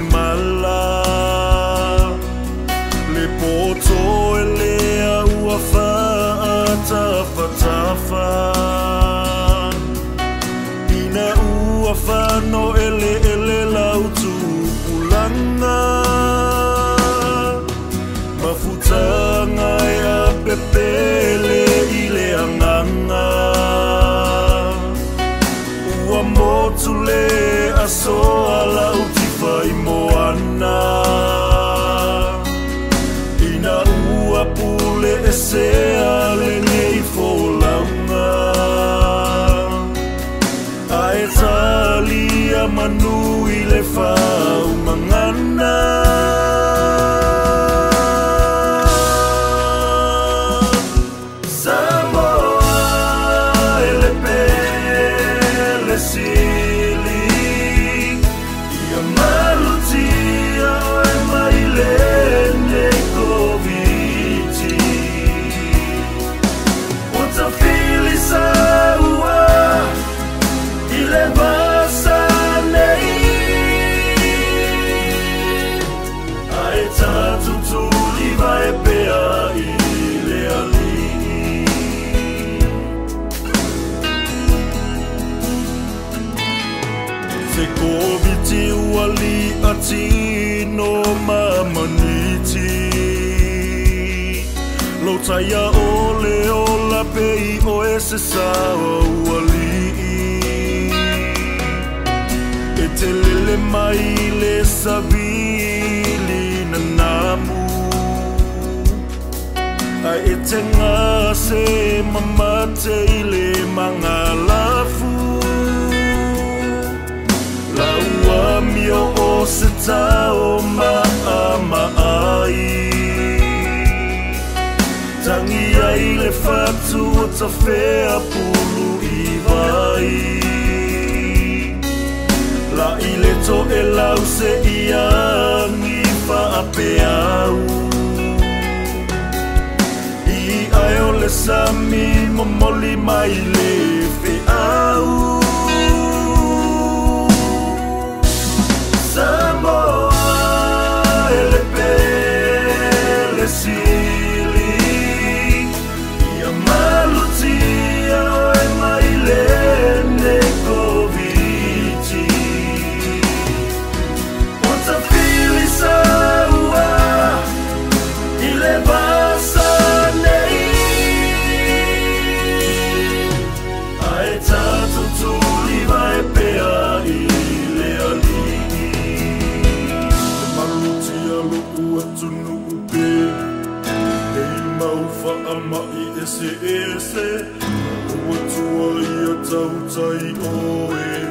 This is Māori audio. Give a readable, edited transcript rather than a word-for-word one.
mala le poto e lea ua whaatafa ina ua whano ele lau tupulanga mafutanga ea pepele i le anganga ua motu le asoa lau tifai moana ina ua pule e sea le ngei folaunga ae talia manui le whau mangana Se koviti wali atino mamaniti lo taya ole ola pei o ese sawa wali e te lele mai le sabili na namu a e te ngase mamate i le mangalafu laua mio o se tau maai tangi ai le fatu o ta whea pulu i vai la i le to e lau se iangi whaape au i ai o le sami momoli mai le whe au Mai ese ua tua ia tau tai oe